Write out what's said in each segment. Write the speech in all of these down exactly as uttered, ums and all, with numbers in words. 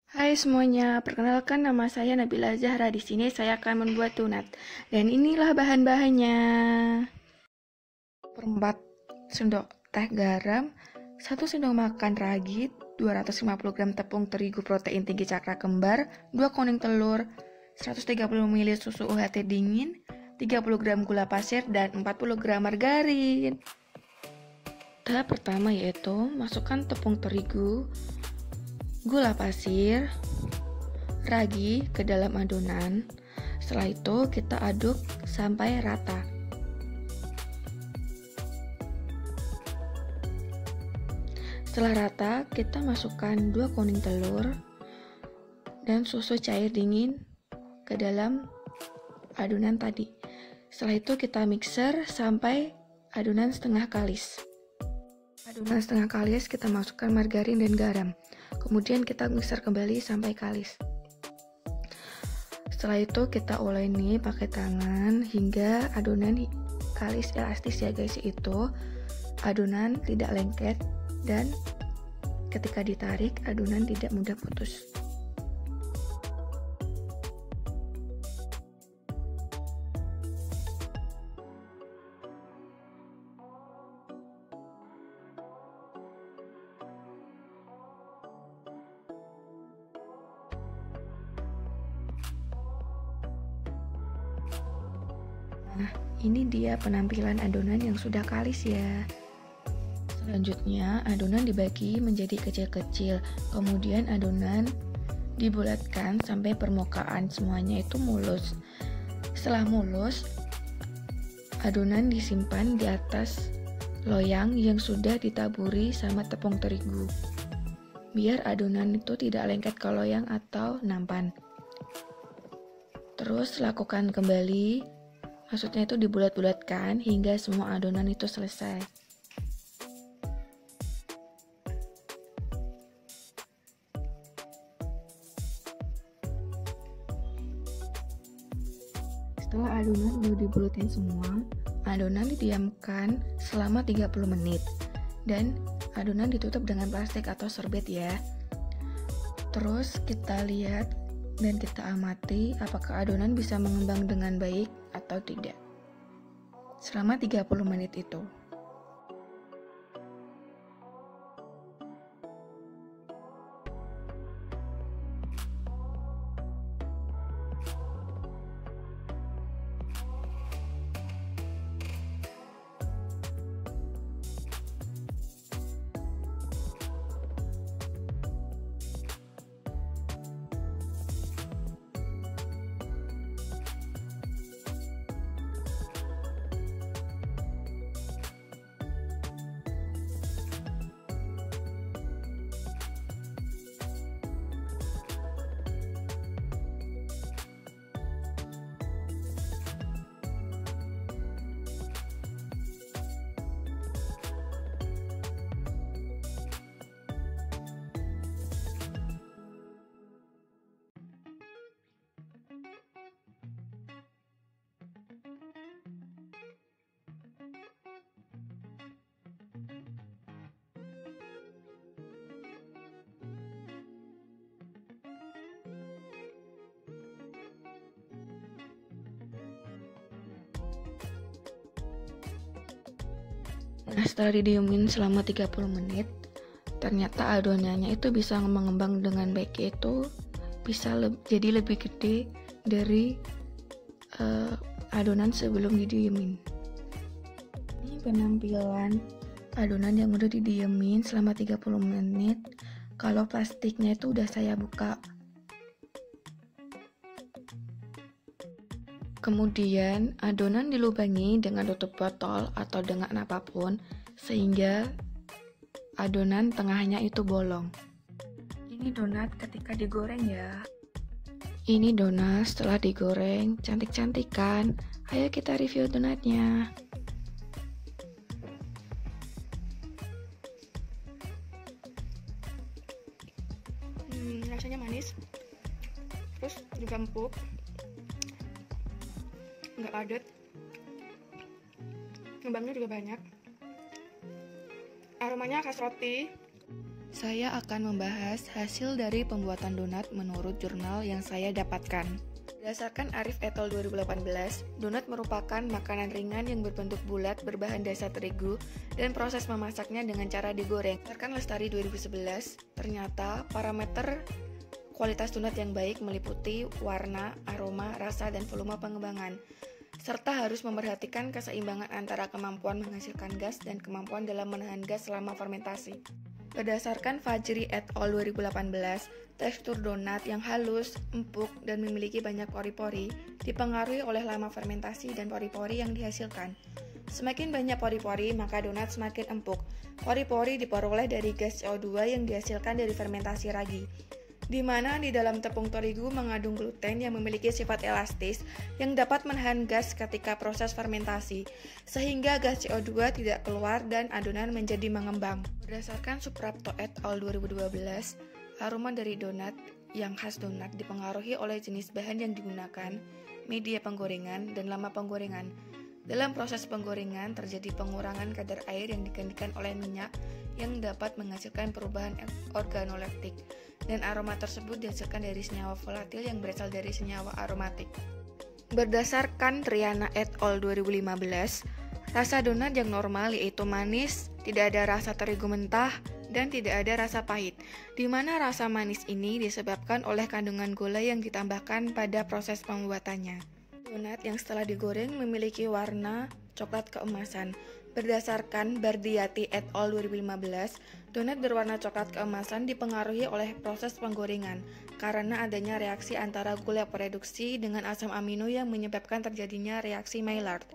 Hai semuanya, perkenalkan nama saya Nabila Zahra. Di sini saya akan membuat donat. Dan inilah bahan-bahannya. Seperempat sendok teh garam, satu sendok makan ragi, dua ratus lima puluh gram tepung terigu protein tinggi cakra kembar, dua kuning telur, seratus tiga puluh mililiter susu U H T dingin, tiga puluh gram gula pasir, dan empat puluh gram margarin. Tahap pertama yaitu masukkan tepung terigu, gula pasir, ragi ke dalam adonan. Setelah itu kita aduk sampai rata. Setelah rata, kita masukkan dua kuning telur dan susu cair dingin ke dalam adonan tadi. Setelah itu kita mixer sampai adonan setengah kalis. Adonan setengah kalis kita masukkan margarin dan garam. Kemudian kita mixer kembali sampai kalis. Setelah itu kita uleni pakai tangan hingga adonan kalis elastis ya guys, itu adonan tidak lengket dan ketika ditarik adonan tidak mudah putus. Nah, ini dia penampilan adonan yang sudah kalis ya. Selanjutnya, adonan dibagi menjadi kecil-kecil. Kemudian adonan dibulatkan sampai permukaan semuanya itu mulus. Setelah mulus, adonan disimpan di atas loyang yang sudah ditaburi sama tepung terigu. Biar adonan itu tidak lengket ke loyang atau nampan. Terus lakukan kembali. Maksudnya itu dibulat-bulatkan hingga semua adonan itu selesai. Setelah adonan udah dibulatin semua, adonan didiamkan selama tiga puluh menit dan adonan ditutup dengan plastik atau serbet ya. Terus kita lihat dan kita amati apakah adonan bisa mengembang dengan baik atau tidak selama tiga puluh menit itu. Nah, setelah didiemin selama tiga puluh menit, ternyata adonannya itu bisa mengembang dengan baik, itu bisa le- jadi lebih gede dari uh, adonan sebelum didiemin. Ini penampilan adonan yang udah didiemin selama tiga puluh menit. Kalau plastiknya itu udah saya buka. Kemudian adonan dilubangi dengan tutup botol atau dengan apapun sehingga adonan tengahnya itu bolong. Ini donat ketika digoreng ya. Ini donat setelah digoreng, cantik-cantik kan? Ayo kita review donatnya. Hmm, rasanya manis, terus juga empuk. Nggak padat, ngembangnya juga banyak, aromanya khas roti. Saya akan membahas hasil dari pembuatan donat menurut jurnal yang saya dapatkan. Berdasarkan Arif et al. dua ribu delapan belas, donat merupakan makanan ringan yang berbentuk bulat berbahan dasar terigu dan proses memasaknya dengan cara digoreng. Berdasarkan Lestari dua ribu sebelas, ternyata parameter kualitas donat yang baik meliputi warna, aroma, rasa, dan volume pengembangan, serta harus memperhatikan keseimbangan antara kemampuan menghasilkan gas dan kemampuan dalam menahan gas selama fermentasi. Berdasarkan Fajri et al. dua ribu delapan belas, tekstur donat yang halus, empuk, dan memiliki banyak pori-pori dipengaruhi oleh lama fermentasi dan pori-pori yang dihasilkan. Semakin banyak pori-pori, maka donat semakin empuk. Pori-pori diperoleh dari gas C O dua yang dihasilkan dari fermentasi ragi, di mana di dalam tepung terigu mengandung gluten yang memiliki sifat elastis yang dapat menahan gas ketika proses fermentasi, sehingga gas C O dua tidak keluar dan adonan menjadi mengembang. Berdasarkan Suprapto et al. dua ribu dua belas, aroma dari donat yang khas donat dipengaruhi oleh jenis bahan yang digunakan, media penggorengan, dan lama penggorengan. Dalam proses penggorengan terjadi pengurangan kadar air yang digantikan oleh minyak yang dapat menghasilkan perubahan organoleptik, dan aroma tersebut dihasilkan dari senyawa volatil yang berasal dari senyawa aromatik. Berdasarkan Triana et al. dua ribu lima belas, rasa donat yang normal yaitu manis, tidak ada rasa terigu mentah, dan tidak ada rasa pahit, di mana rasa manis ini disebabkan oleh kandungan gula yang ditambahkan pada proses pembuatannya. Donat yang setelah digoreng memiliki warna coklat keemasan. Berdasarkan Bardiati et al. dua ribu lima belas, donat berwarna coklat keemasan dipengaruhi oleh proses penggorengan karena adanya reaksi antara gula reduksi dengan asam amino yang menyebabkan terjadinya reaksi Maillard.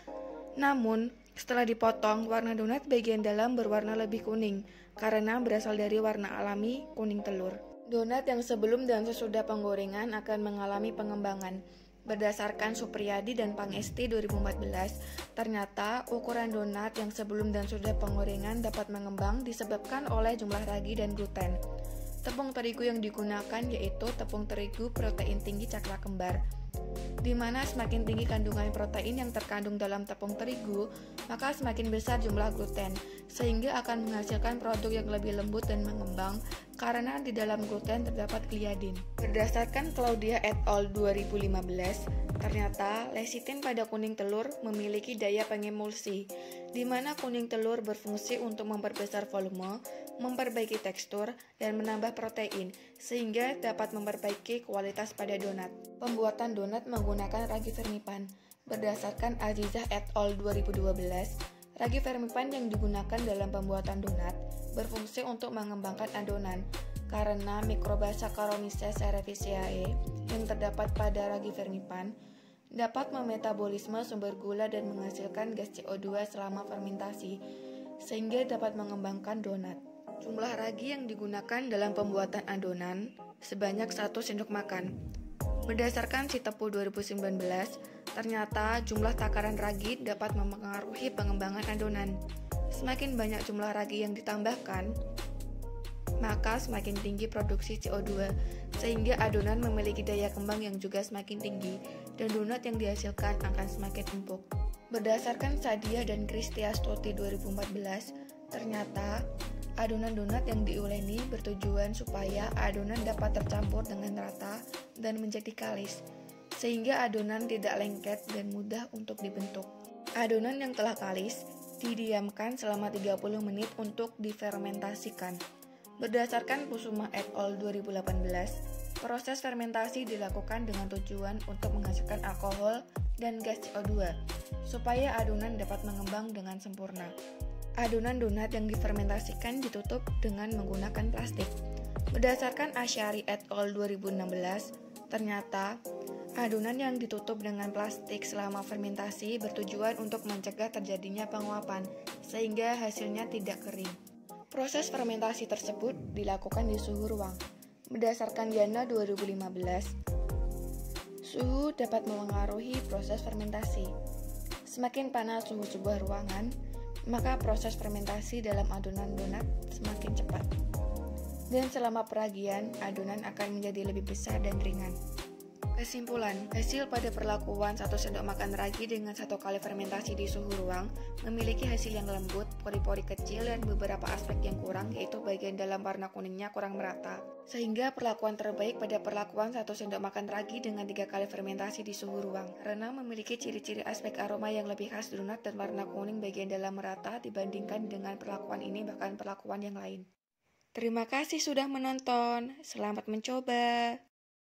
Namun, setelah dipotong, warna donat bagian dalam berwarna lebih kuning karena berasal dari warna alami kuning telur. Donat yang sebelum dan sesudah penggorengan akan mengalami pengembangan. Berdasarkan Supriyadi dan Pangesti dua ribu empat belas, ternyata ukuran donat yang sebelum dan sudah penggorengan dapat mengembang disebabkan oleh jumlah ragi dan gluten. Tepung terigu yang digunakan yaitu tepung terigu protein tinggi cakra kembar, di mana semakin tinggi kandungan protein yang terkandung dalam tepung terigu, maka semakin besar jumlah gluten, sehingga akan menghasilkan produk yang lebih lembut dan mengembang karena di dalam gluten terdapat gliadin. Berdasarkan Claudia et al. dua ribu lima belas, ternyata lecitin pada kuning telur memiliki daya pengemulsi, di mana kuning telur berfungsi untuk memperbesar volume, memperbaiki tekstur, dan menambah protein, sehingga dapat memperbaiki kualitas pada donat. Pembuatan donat menggunakan ragi vermipan. Berdasarkan Azizah et al. dua ribu dua belas, ragi vermipan yang digunakan dalam pembuatan donat berfungsi untuk mengembangkan adonan karena mikroba Saccharomyces cerevisiae yang terdapat pada ragi vermipan dapat memetabolisme sumber gula dan menghasilkan gas C O dua selama fermentasi, sehingga dapat mengembangkan donat. Jumlah ragi yang digunakan dalam pembuatan adonan sebanyak satu sendok makan. Berdasarkan Sitepu dua ribu sembilan belas, ternyata jumlah takaran ragi dapat mempengaruhi pengembangan adonan. Semakin banyak jumlah ragi yang ditambahkan, maka semakin tinggi produksi C O dua, sehingga adonan memiliki daya kembang yang juga semakin tinggi, dan donat yang dihasilkan akan semakin empuk. Berdasarkan Sadia dan Kristiastuti dua ribu empat belas, ternyata adonan donat yang diuleni bertujuan supaya adonan dapat tercampur dengan rata dan menjadi kalis, sehingga adonan tidak lengket dan mudah untuk dibentuk. Adonan yang telah kalis didiamkan selama tiga puluh menit untuk difermentasikan. Berdasarkan Kusuma et al. dua ribu delapan belas, proses fermentasi dilakukan dengan tujuan untuk menghasilkan alkohol dan gas C O dua, supaya adonan dapat mengembang dengan sempurna. Adonan donat yang difermentasikan ditutup dengan menggunakan plastik. Berdasarkan Asyari et al. dua ribu enam belas, ternyata adonan yang ditutup dengan plastik selama fermentasi bertujuan untuk mencegah terjadinya penguapan, sehingga hasilnya tidak kering. Proses fermentasi tersebut dilakukan di suhu ruang. Berdasarkan Yana dua ribu lima belas, suhu dapat memengaruhi proses fermentasi. Semakin panas suhu sebuah ruangan, maka proses fermentasi dalam adonan donat semakin cepat. Dan selama peragian, adonan akan menjadi lebih besar dan ringan. Kesimpulan, hasil pada perlakuan satu sendok makan ragi dengan satu kali fermentasi di suhu ruang memiliki hasil yang lembut, pori-pori kecil, dan beberapa aspek yang kurang, yaitu bagian dalam warna kuningnya kurang merata. Sehingga perlakuan terbaik pada perlakuan satu sendok makan ragi dengan tiga kali fermentasi di suhu ruang, karena memiliki ciri-ciri aspek aroma yang lebih khas donat dan warna kuning bagian dalam merata dibandingkan dengan perlakuan ini bahkan perlakuan yang lain. Terima kasih sudah menonton, selamat mencoba.